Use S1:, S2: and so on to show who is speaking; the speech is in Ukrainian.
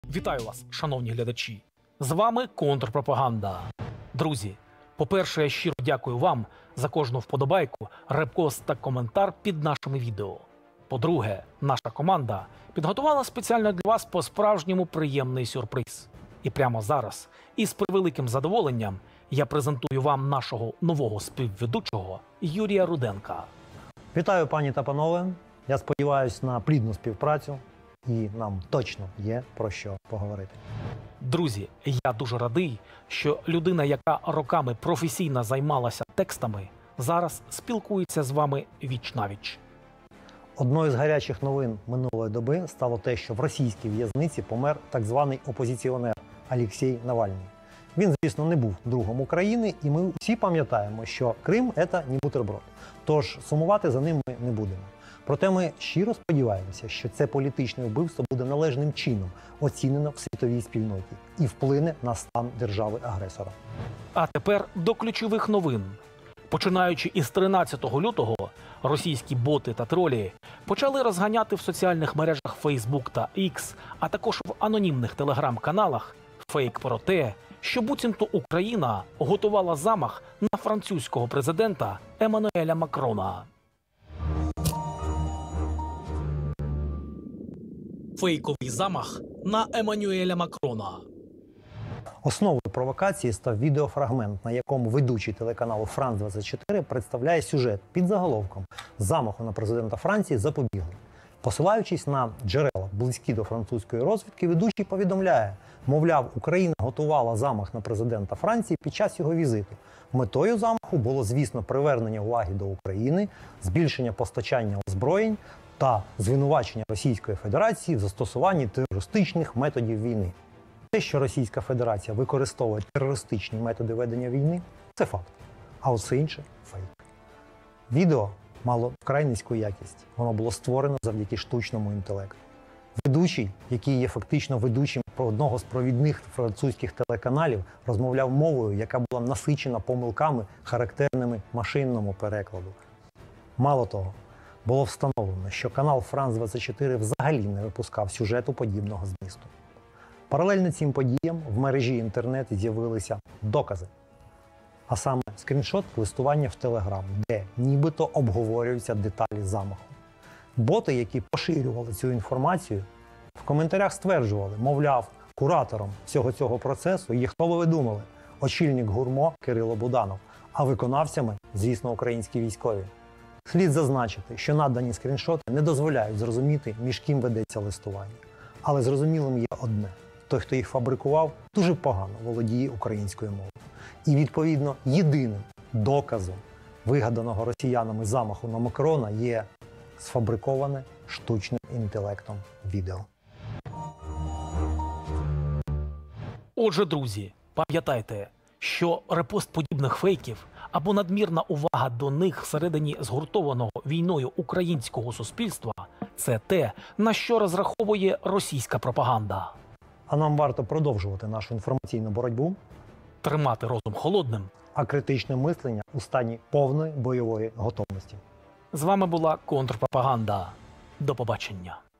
S1: Вітаю вас, шановні глядачі! З вами Контрпропаганда. Друзі, по-перше, я щиро дякую вам за кожну вподобайку, репост та коментар під нашими відео. По-друге, наша команда підготувала спеціально для вас по-справжньому приємний сюрприз. І прямо зараз, із превеликим задоволенням, я презентую вам нашого нового співведучого Юрія Руденка.
S2: Вітаю, пані та панове. Я сподіваюся на плідну співпрацю і нам точно є про що поговорити.
S1: Друзі, я дуже радий, що людина, яка роками професійно займалася текстами, зараз спілкується з вами віч-навіч.
S2: Одною з гарячих новин минулої доби стало те, що в російській в'язниці помер так званий опозиціонер Олексій Навальний. Він, звісно, не був другом України, і ми всі пам'ятаємо, що Крим – це не бутерброд. Тож сумувати за ним ми не будемо. Проте ми щиро сподіваємося, що це політичне вбивство буде належним чином оцінено в світовій спільноті і вплине на стан держави-агресора.
S1: А тепер до ключових новин. Починаючи із 13 лютого, російські боти та тролі почали розганяти в соціальних мережах Facebook та X, а також в анонімних телеграм-каналах фейк про те, що буцімто Україна готувала замах на французького президента Еммануеля Макрона. Фейковий замах на Еммануеля Макрона.
S2: Основою провокації став відеофрагмент, на якому ведучий телеканалу «Франс-24» представляє сюжет під заголовком «Замаху на президента Франції запобігли». Посилаючись на джерела, близькі до французької розвідки, ведучий повідомляє, мовляв, Україна готувала замах на президента Франції під час його візиту. Метою замаху було, звісно, привернення уваги до України, збільшення постачання озброєнь та звинувачення Російської Федерації в застосуванні терористичних методів війни. Те, що Російська Федерація використовує терористичні методи ведення війни, це факт. А все інше – фейк. Відео мало вкрай низьку якість. Воно було створено завдяки штучному інтелекту. Ведучий, який є фактично ведучим одного з провідних французьких телеканалів, розмовляв мовою, яка була насичена помилками, характерними машинному перекладу. Мало того, було встановлено, що канал «Франс-24» взагалі не випускав сюжету подібного змісту. Паралельно цим подіям в мережі інтернет з'явилися докази. А саме скріншот листування в Телеграм, де нібито обговорюються деталі замаху. Боти, які поширювали цю інформацію, в коментарях стверджували, мовляв, куратором всього цього процесу є, хто би ви думали, очільник ГУРМО Кирило Буданов, а виконавцями, звісно, українські військові. Слід зазначити, що надані скріншоти не дозволяють зрозуміти, між ким ведеться листування. Але зрозумілим є одне – той, хто їх фабрикував, дуже погано володіє українською мовою. І, відповідно, єдиним доказом вигаданого росіянами замаху на Макрона є сфабриковане штучним інтелектом відео.
S1: Отже, друзі, пам'ятайте, що репост подібних фейків або надмірна увага до них всередині згуртованого війною українського суспільства – це те, на що розраховує російська пропаганда.
S2: А нам варто продовжувати нашу інформаційну боротьбу,
S1: Тримати розум холодним.
S2: а критичне мислення у стані повної бойової готовності.
S1: З вами була Контрпропаганда. До побачення.